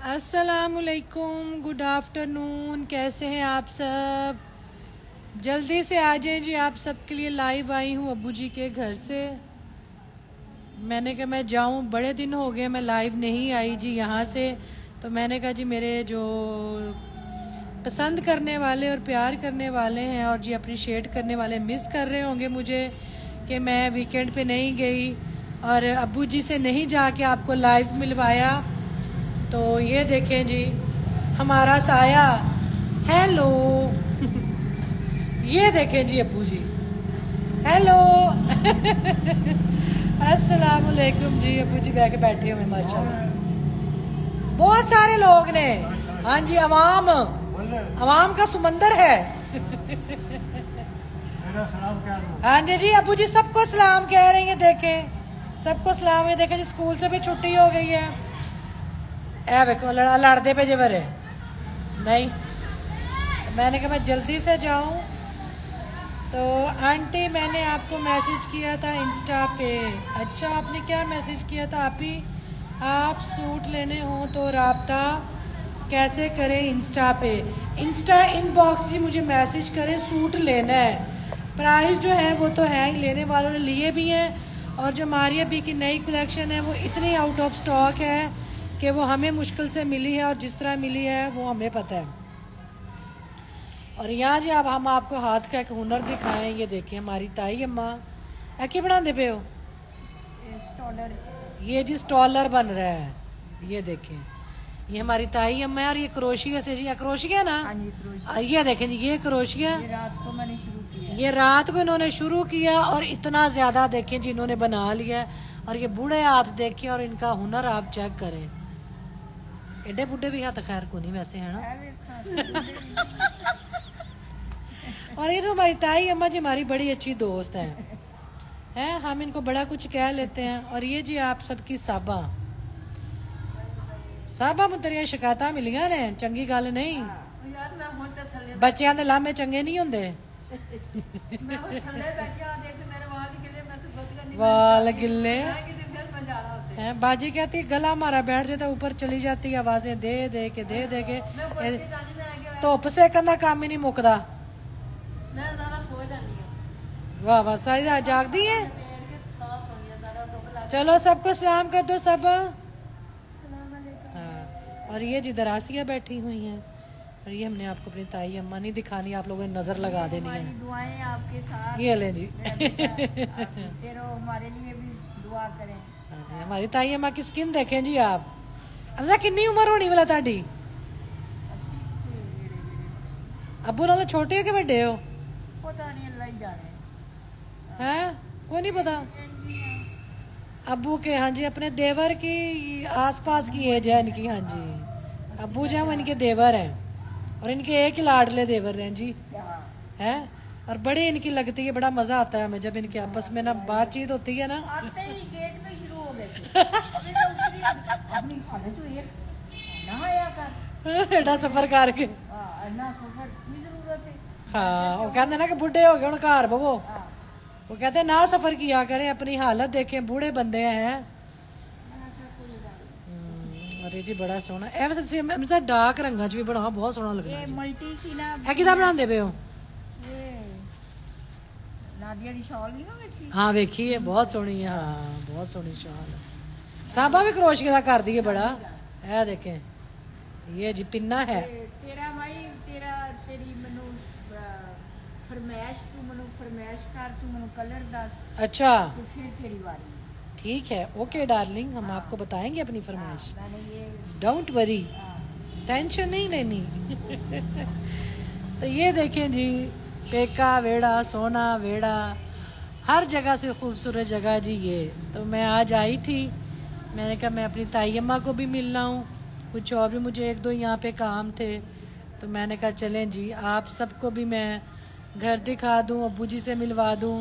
अस्सलामुअलैकुम, good afternoon. कैसे हैं आप सब? जल्दी से आ जाएं जी, आप सबके लिए लाइव आई हूँ अब्बू जी के घर से। मैंने कहा मैं जाऊँ, बड़े दिन हो गए मैं लाइव नहीं आई जी यहाँ से। तो मैंने कहा जी मेरे जो पसंद करने वाले और प्यार करने वाले हैं और जी अप्रिशिएट करने वाले मिस कर रहे होंगे मुझे कि मैं वीकेंड पे नहीं गई और अब्बू जी से नहीं जाके आपको लाइव मिलवाया। तो ये देखें जी हमारा साया, हेलो। ये देखें जी अब्बू जी, हेलो। अस्सलाम वालेकुम जी। अब्बू जी बैठ के बैठे हुए माशाल्लाह, बहुत सारे लोग ने। हाँ जी, अवाम का समंदर है। हाँ जी अब्बू जी सबको सलाम कह रही हैं, देखें सबको सलाम है। देखें जी स्कूल से भी छुट्टी हो गई है। ए देखो लड़ते पे जेवर है नहीं। मैंने कहा मैं जल्दी से जाऊं। तो आंटी मैंने आपको मैसेज किया था इंस्टा पे। अच्छा, आपने क्या मैसेज किया था? आप सूट लेने हो तो राब्ता कैसे करें? इंस्टा पे, इंस्टा इनबॉक्स जी मुझे मैसेज करें, सूट लेना है। प्राइस जो है वो तो है ही, लेने वालों ने लिए भी हैं। और जो हमारी अभी की नई कलेक्शन है वो इतनी आउट ऑफ स्टॉक है कि वो हमें मुश्किल से मिली है और जिस तरह मिली है वो हमें पता है। और यहाँ जी अब हम आपको हाथ का एक हुनर दिखाएं। ये देखिए हमारी ताई अम्मा क्या बनाते पे हो? ये जी स्टॉलर बन रहा है। ये देखें, ये हमारी ताई अम्मा है और ये क्रोशिया से जी, क्रोशिया ना। ये देखें जी, ये क्रोशिया ये रात को इन्होंने शुरू किया और इतना ज्यादा देखें जी इन्होंने बना लिया। और ये बूढ़े हाथ देखें और इनका हुनर आप चेक करें। एडे बुढ़े भी हाथ खैर को नहीं वैसे है ना। और ये जो हमारी ताई अम्मा जी हमारी बड़ी अच्छी दोस्त है, हम इनको बड़ा कुछ कह लेते हैं। और ये जी आप सबकी साबा मुद्रिया शिकायत मिलिया ने, चंगी गल नहीं। बच्चों के लामे चंगे नहीं होंगे। वाल गिले हैं। बाजी कहती गला हमारा बैठ जाता, ऊपर चली जाती आवाजें दे दे के धुप सेकन का काम ही नहीं मुकदा। वाह वाह, सारी रात जागदी है। चलो सबको सलाम कर दो सब। हाँ, और ये जी दरासिया बैठी हुई हैं। और ये हमने आपको अपनी ताई अम्मा नहीं दिखानी, आप लोगों ने नजर लगा देनी है। दुआएं आपके साथ। ये ले जी। हमारे लिए भी दुआ करें। हाँ जी, हमारी ताई अम्मा की स्किन देखें जी आप। अम्मा कितनी उम्र होनी वाला ताड़ी? अब्बू नालों छोटे हो कि बड़े हो? पता नहीं, अल्लाह ही जाने। हैं, कोई नहीं पता। अब्बू के हाँ जी अपने देवर की आसपास की एज है इनकी। हाँ जी, अब्बू जो है वो इनके देवर हैं और इनके एक ही लाडले देवर हैं जी। हैं और बड़ी इनकी लगती है, बड़ा मजा आता है हमें जब इनके आपस में ना बातचीत होती है ना। आते ही गेट में शुरू हो गए थे। अपनी हालत तो एक ना आया कर एडा सफर करके। ना सफर की जरूरत है। हाँ, वो कहते ना कि बुढ़े हो गए हूं घर बवो। वो कहते ना सफर किया करें, अपनी हालत देखें, बूढ़े बंदे हैं। अरे जी बड़ा सोहना ए वैसे डार्क रंगा च भी बना बहुत सोहना लगदा ये जी। मल्टी सी ना ए किदा बनांदे पे हो? ये नादिया दी शॉल नहीं ना वेखी? हाँ वेखी है, बहुत सोहनी है। हाँ बहुत सोहनी शॉल है। साबा भी क्रोशिया दा कर दी है बड़ा। ए देखें ये जी पिन्ना है। तेरा भाई तेरी मनु फरमाइश, तू मनु फरमाइश कर, तू मनु कलर दस। अच्छा तो फिर तेरी बारी। ठीक है, ओके डार्लिंग, हम आपको बताएंगे अपनी फरमाइश। मैंने ये डोंट वरी, टेंशन नहीं लेनी। तो ये देखें जी पेका वेड़ा, सोना वेड़ा, हर जगह से खूबसूरत जगह जी ये। तो मैं आज आई थी, मैंने कहा मैं अपनी ताई अम्मा को भी मिलना हूँ, कुछ और भी मुझे एक दो यहाँ पे काम थे। तो मैंने कहा चलें जी आप सबको भी मैं घर दिखा दूँ, अब्बू जी से मिलवा दूँ।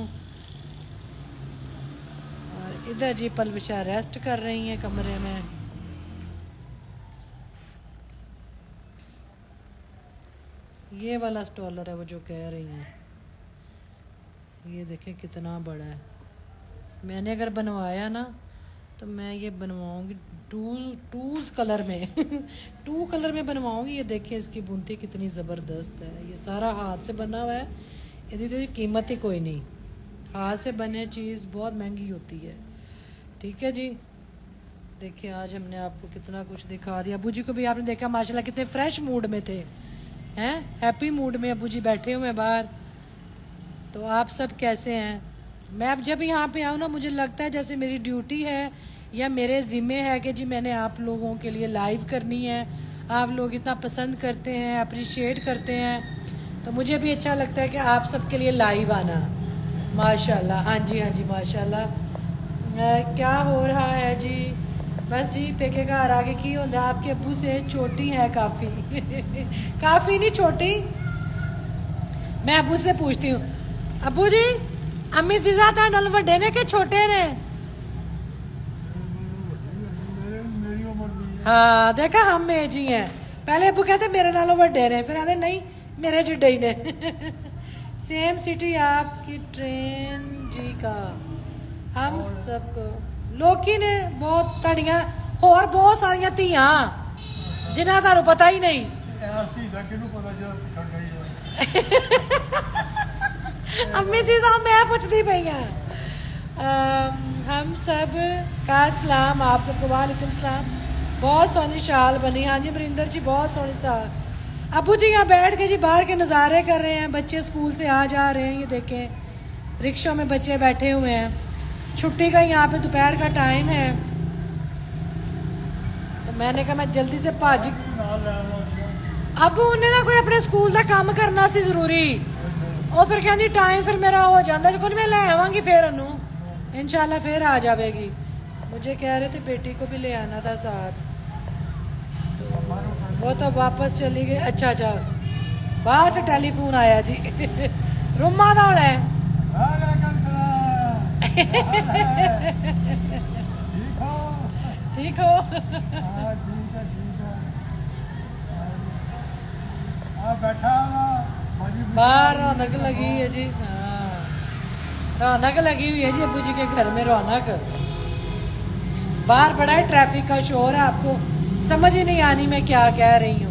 और इधर जी पलविशा रेस्ट कर रही हैं कमरे में। ये वाला स्टॉलर है वो जो कह रही हैं। ये देखें कितना बड़ा है। मैंने अगर बनवाया ना तो मैं ये बनवाऊंगी टूज कलर में टू कलर में बनवाऊंगी। ये देखिए इसकी बुनती कितनी ज़बरदस्त है। ये सारा हाथ से बना हुआ है, यदि तो कीमत ही कोई नहीं। हाथ से बने चीज़ बहुत महंगी होती है। ठीक है जी, देखिए आज हमने आपको कितना कुछ दिखा दिया। अबू जी को भी आपने देखा माशाल्लाह कितने फ्रेश मूड में थे, हैं हैप्पी मूड में अबू जी बैठे हुए हैं बाहर। तो आप सब कैसे हैं? मैं अब जब यहाँ पे आऊँ ना, मुझे लगता है जैसे मेरी ड्यूटी है या मेरे ज़िम्मे है कि जी मैंने आप लोगों के लिए लाइव करनी है। आप लोग इतना पसंद करते हैं, अप्रिशिएट करते हैं, तो मुझे भी अच्छा लगता है कि आप सबके लिए लाइव आना। माशाल्लाह, हाँ जी हाँ जी माशाल्लाह। क्या हो रहा है जी? बस जी पेके घर आगे की होता है। आपके अब्बू से छोटी है काफ़ी काफ़ी नहीं छोटी। मैं अब्बू से पूछती हूँ, अब्बू जी अम्मी जीजा तुहाडे वड्डे ने कि छोटे ने? हाँ देखा, हम एज ही हैं। पहले अब्बू कहते मेरे नालों वड्डे ने, फिर कहते नहीं मेरे जिड्डे ही ने सेम सिटी आपकी ट्रेन जी का हम सबको लोकी ने बहुत तड़ियां होर बहुत सारिया धियां जिन्हें तुहानू पता ही नहीं अम्मी जी साहब मैं पूछती पई हम सब का सलाम आप सबको। वालेकुम सलाम। बहुत सोहनी शाल बनी। हाँ जी मरिंदर जी बहुत सोहनी शाल। अबू जी यहाँ बैठ के जी बाहर के नज़ारे कर रहे हैं। बच्चे स्कूल से आ जा रहे हैं, ये देखें रिक्शों में बच्चे बैठे हुए हैं। छुट्टी का यहाँ पे दोपहर का टाइम है, तो मैंने कहा मैं जल्दी से भाजी अब उन्हें ना कोई अपने स्कूल का काम करना सी जरूरी और फिर कहती टाइम फिर मेरा हो जाता है जो मैं ले आवांगी फिर उन्होंने इंशाल्लाह फिर आ जाएगी। मुझे कह रहे थे बेटी को भी ले आना था साथ, तो वो तो वापस चली गई। अच्छा अच्छा बाहर से टेलीफोन आया जी रुमा दौड़ है ठीक हो बाहर रौनक लगी है जी। हाँ रौनक लगी हुई है जी अब्बू जी के घर में। रौनक बाहर बड़ा है, ट्रैफिक का शोर है, आपको समझ ही नहीं आनी मैं क्या कह रही हूँ।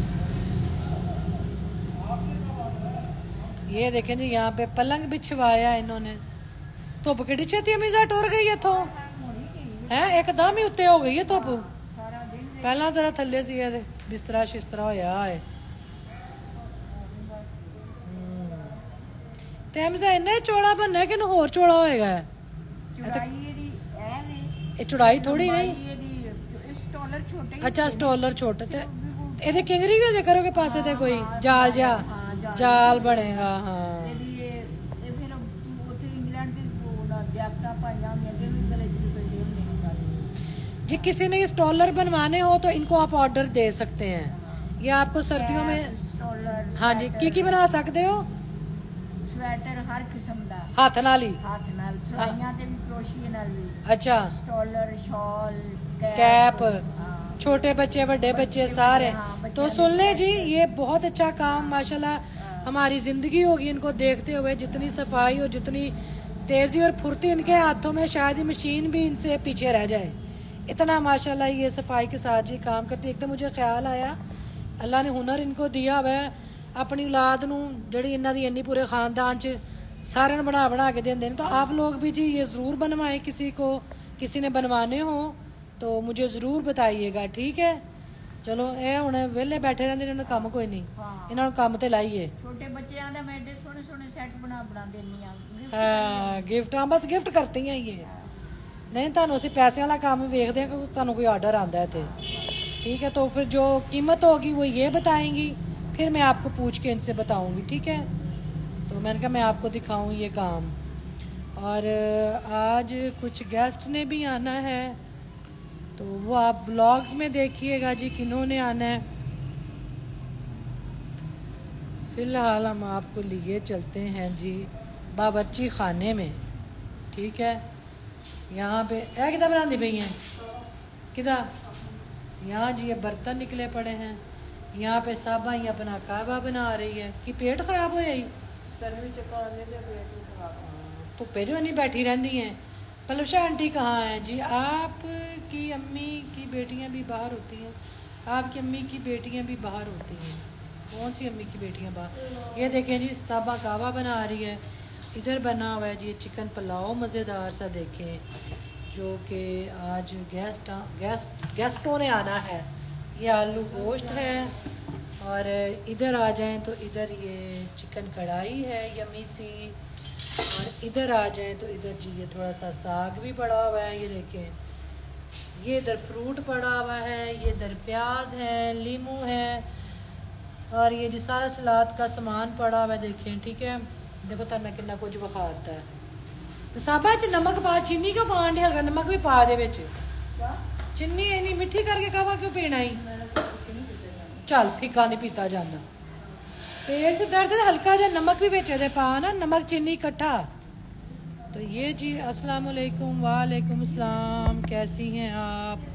ये देखें जी यहाँ पे पलंग बिछवाया इन्होंने। धुप कि छेती अमीजा टुर गई इथों है, एकदम ही उत्ते हो गई है धुप। पहला तेरा थले सी बिस्तरा शिस्तरा होया है। इन्ना चौड़ा बनना है कि होर चौड़ा होएगा? चौड़ाई थोड़ी नहीं। अच्छा स्टॉलर छोटे ते ਇਹਦੇ किंगरी भी करोगे पासे ते कोई जाल जा जाल बनेगा। हाँ जी किसी ने स्टॉलर बनवाने हो तो इनको आप ऑर्डर दे सकते हैं। ये आपको सर्दियों में हाँ जी की बना सकते हो। स्वेटर हर किस्म दा हाथ नाल ही सलाइयां ते भी क्रोशिये नाल भी। अच्छा स्टॉलर शॉल कैप छोटे बच्चे बड़े बच्चे सारे। तो सुन ले जी ये बहुत अच्छा काम माशाल्लाह हमारी जिंदगी होगी इनको देखते हुए। जितनी सफाई और जितनी तेजी और फुर्ती इनके हाथों में शायद ही मशीन भी इनसे पीछे रह जाए। इतना माशाल्लाह ये सफाई के साथ जी काम करती। एकदम मुझे ख्याल आया अल्लाह ने हुनर इनको दिया हुआ है अपनी औलाद नूं जिहड़ी इन्हां दी इन्नी पूरे खानदान च सारे बना बना के देंदे ने। तो आप लोग भी जी ये ज़रूर बनवाएं। किसी ने बनवाने हो तो मुझे ज़रूर बताइएगा ठीक है। चलो ये हुण वेले बैठे रहंदे इन्हां काम कोई नहीं, इन्हां नूं काम ते लाइए। छोटे बच्चों दा मैं एडे सोहणे सोहणे सेट बना देनी आ। हाँ गिफ्ट हाँ बस गिफ्ट करती हैं ये नहीं तुहानूं असीं पैसे वाला काम वेखदे हां कि तुहानूं कोई ऑर्डर आंदा है तो ठीक है। तो फिर जो कीमत होगी वो ये बताएंगी, फिर मैं आपको पूछ के इनसे बताऊंगी ठीक है। तो मैंने कहा मैं आपको दिखाऊं ये काम। और आज कुछ गेस्ट ने भी आना है तो वो आप व्लॉग्स में देखिएगा जी किन्होंने आना है। फिलहाल हम आपको लिए चलते हैं जी बावर्ची खाने में ठीक है। यहाँ पे किधर बनाती पई हैं किधर? यहाँ जी ये बर्तन निकले पड़े हैं। यहाँ पे साबा ही अपना काबा बना रही है कि पेट खराब हो जाए धुप्पे जो नहीं बैठी रहती हैं पलवशा आंटी कहाँ हैं जी? आपकी अम्मी की बेटियां भी बाहर होती हैं। आपकी अम्मी की बेटियां भी बाहर होती हैं। कौन सी अम्मी की बेटियां बाहर? ये देखें जी, साबा कावा बना रही है। इधर बना हुआ है जी चिकन पुलाव मज़ेदार सा, देखें, जो कि आज गेस्टों ने आना है। ये आलू गोश्त है। और इधर आ जाएं तो इधर ये चिकन कढ़ाई है यमी सी। और इधर आ जाएं तो इधर जी ये थोड़ा सा साग भी पड़ा हुआ है, ये देखें। ये इधर फ्रूट पड़ा हुआ है, ये इधर प्याज है, लीमू है, और ये जी सारा सलाद का सामान पड़ा हुआ है, देखें, ठीक है। देखो तो मैं कितना कुछ बखाता है। तो साबा च नमक पा, चीनी क्यों पान दिया? नमक भी पा दे विच। चीनी इन्नी मिठी करके कहवा क्यों पीना ही? चल फीका नहीं पीता जाना। पेट से दर्द है, हल्का जा नमक भी बेचे दे पा ना, नमक चीनी इकट्ठा। तो ये जी अस्सलाम वालेकुम। वालेकुम अस्सलाम, कैसी हैं आप?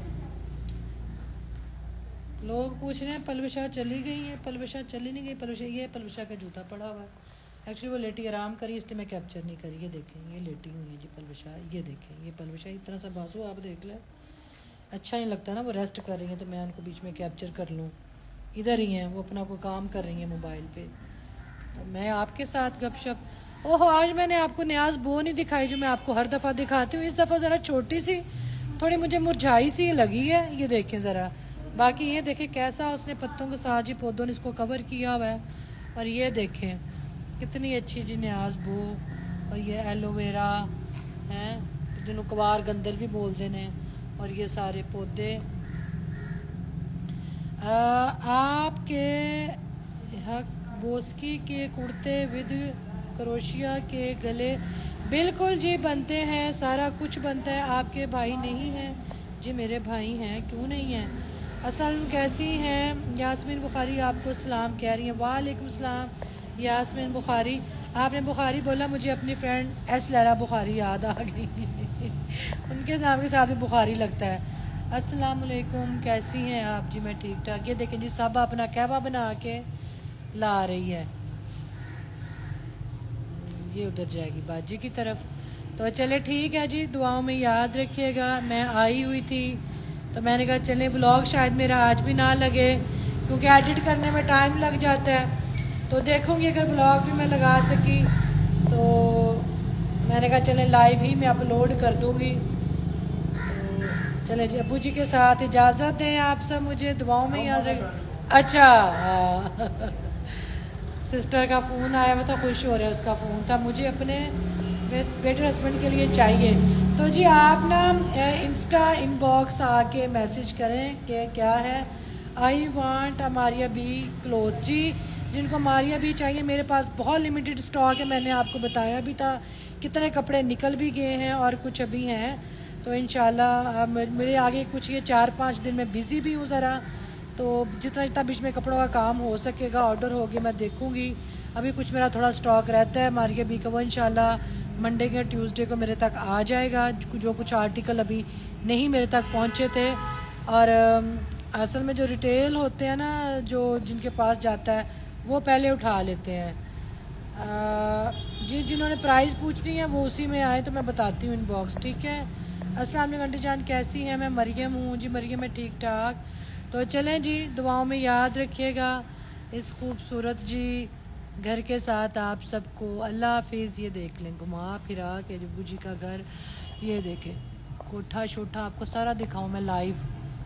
लोग पूछ रहे हैं पलवशा चली गई है। पलवशा चली नहीं गई। पलवशा, ये पलवशा का जूता पड़ा हुआ है। एक्चुअली वो लेटी आराम करी, इसलिए मैं कैप्चर नहीं करी। ये देखें, ये लेटी हुई है जी पलवशा। ये देखें, ये पलवशा इतना सा बाजू आप देख लें। अच्छा नहीं लगता ना, वो रेस्ट कर रही हैं तो मैं उनको बीच में कैप्चर कर लूँ। इधर ही हैं वो, अपना कोई काम कर रही हैं मोबाइल पे, तो मैं आपके साथ गपशप। ओहो, आज मैंने आपको न्याज बो नहीं दिखाई जो मैं आपको हर दफ़ा दिखाती हूँ। इस दफ़ा ज़रा छोटी सी, थोड़ी मुझे मुरझाई सी लगी है। ये देखें ज़रा। बाकी ये देखें कैसा उसने पत्तों के साथ जी पौधों ने इसको कवर किया हुआ है। और ये देखें कितनी अच्छी जी न्याज बो। और ये एलोवेरा हैं जिन्होंने कवार गंदल भी बोलते हैं। और ये सारे पौधे आपके हक बोस्की के कुर्ते विद क्रोशिया के गले बिल्कुल जी बनते हैं, सारा कुछ बनता है। आपके भाई नहीं हैं जी? मेरे भाई हैं, क्यों नहीं हैं? अस्सलाम, कैसी हैं? यास्मीन बुखारी आपको सलाम कह रही हैं। वालेकुम सलाम यास्मीन बुखारी। आपने बुखारी बोला, मुझे अपनी फ्रेंड एस लैला बुखारी याद आ गई। उनके नाम के साथ भी बुखारी लगता है। अस्सलाम वालेकुम, कैसी हैं आप जी? मैं ठीक ठाक। ये देखें जी साबा अपना कहवा बना के ला रही है। ये उधर जाएगी बाजी की तरफ। तो चले ठीक है जी, दुआओं में याद रखिएगा। मैं आई हुई थी तो मैंने कहा चले व्लॉग शायद मेरा आज भी ना लगे, क्योंकि एडिट करने में टाइम लग जाता है। तो देखूँगी अगर व्लॉग भी मैं लगा सकी तो मैंने कहा चले लाइव ही मैं अपलोड कर दूँगी। तो चले जी, अबू जी के साथ इजाज़त दें आप सब, मुझे दुआओं में याद रखें। अच्छा सिस्टर का फ़ोन आया, मैं तो खुश हो रहा है, उसका फ़ोन था। मुझे अपने बेटर हस्बैंड के लिए चाहिए। तो जी आप ना इंस्टा इनबॉक्स आके मैसेज करें कि क्या है, I want Maria be close. जी जिनको मारिया भी चाहिए, मेरे पास बहुत लिमिटेड स्टॉक है। मैंने आपको बताया भी था, कितने कपड़े निकल भी गए हैं और कुछ अभी हैं। तो इंशाल्लाह मेरे आगे कुछ ये 4-5 दिन में बिज़ी भी हूँ ज़रा, तो जितना जितना बीच में कपड़ों का काम हो सकेगा ऑर्डर हो गया मैं देखूँगी। अभी कुछ मेरा थोड़ा स्टॉक रहता है मारिया बी का, वो इंशाल्लाह मंडे के ट्यूसडे को मेरे तक आ जाएगा। जो कुछ आर्टिकल अभी नहीं मेरे तक पहुँचे थे। और असल में जो रिटेल होते हैं ना, जो जिनके पास जाता है वो पहले उठा लेते हैं। जी जिन्होंने प्राइस पूछनी है वो उसी में आए तो मैं बताती हूँ इनबॉक्स, ठीक है। अस्सलाम वालेकुम आंटी जान, कैसी हैं? मैं मरियम हूँ जी। मरियम मैं ठीक ठाक। तो चलें जी, दुआओं में याद रखिएगा इस खूबसूरत जी घर के साथ आप सबको। अल्लाह हाफिज़। ये देख लें घुमा फिरा के जब्बू जी का घर, ये देखें कोठा शोठा, आपको सारा दिखाऊं मैं लाइव।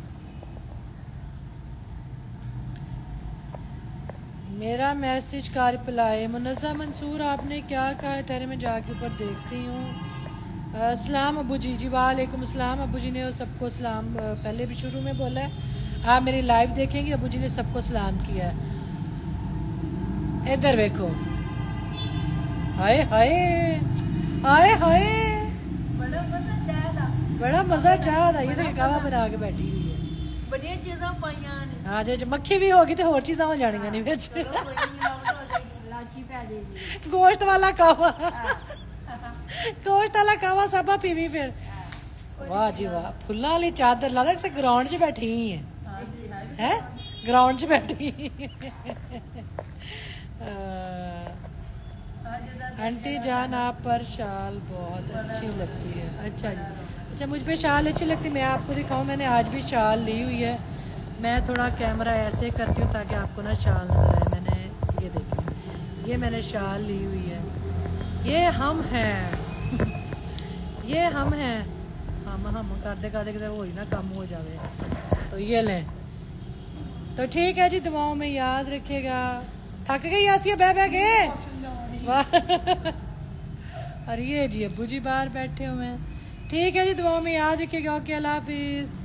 मेरा मैसेज का रिप्लाई मुनज़्ज़ा मंसूर आपने क्या कहा? ठहरे मैं जाके ऊपर देखती हूँ। सलाम अबू जी। जी वालेकुम सलाम। अबू जी ने सबको सलाम पहले भी शुरू में बोला है। आप मेरी लाइव देखेंगे, अबू जी ने सबको सलाम किया है। इधर देखो, हाय हाय हाय हाय, बड़ा मजा चाह था। ये कहवा बना के बैठी हुई है, बड़िया चीज़ां पाइयां ने। हाँ जी, मक्खी भी होगी तो होर चीज़ां हो जानियां ने विच। लाची पै देगी, गोश्त वाला कहवा, गोश्त वाला कहवा साबा पीवी फिर। वाह जी वाह, फुल्लां वाली चादर ला दे, ग्राउंड च बैठी ही है, ग्राउंड च बैठी। आंटी जान आप पर शाल बहुत अच्छी लगती है। अच्छा जी, अच्छा मुझ पे शाल अच्छी लगती है। मैं आपको दिखाऊं, मैंने आज भी शाल ली हुई है। मैं थोड़ा कैमरा ऐसे करती हूँ ताकि आपको ना शाल नजर आए। मैंने ये देखी, ये मैंने शाल ली हुई है। ये हम हैं ये हम हैं, हम करते करते हो ही ना कम हो जावे। तो ये लें। तो ठीक है जी, दुआओं में याद रखिएगा। थक गई आसिया बह बह के वाह। और ये जी अब्बू जी बाहर बैठे हुए हैं। ठीक है जी, दुआओं में याद रखिएगा। ओके, अल्लाह हाफिज।